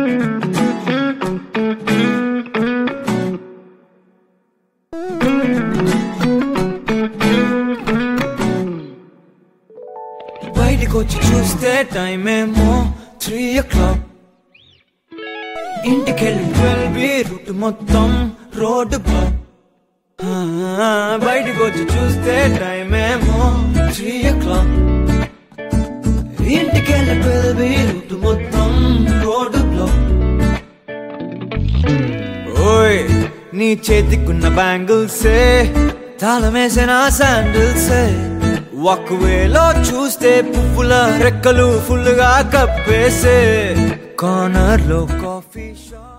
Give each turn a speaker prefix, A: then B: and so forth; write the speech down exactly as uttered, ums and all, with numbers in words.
A: బయటికొచ్చి చూస్తే టైం ఏమో త్రీ ఓ క్లాక్ ఇంటికెళ్ళి ట్వెల్వ్ రూట్ మొత్తం రోడ్డు బ్లాక్ బయటికొచ్చి చూస్తే టైం ఏమో త్రీ ఓ క్లాక్ ఇంటికెళ్ళి ట్వెల్వ్ రూట్ మొత్తం రోడ్డు బ్లాక్ ఓయ్ నీ చేతికున్న బ్యాంగిల్సే తాళమేసిన శాండిల్సే ఒకవేలో చూస్తే పువ్వుల రెక్కలు ఫుల్ గా కప్పేసే కార్నర్ లో కాఫీ షాప్